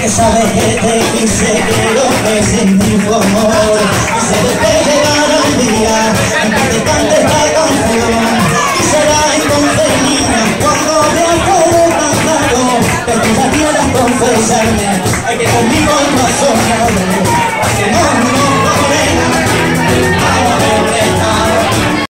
sabes que te quise, quiero que sentí tu amor. Y sé que llegará el día en que te cante esta canción. Y será entonces, niña, cuando veas todo tan claro, que tú ya quieras confesarme, hay que conmigo no has soñado.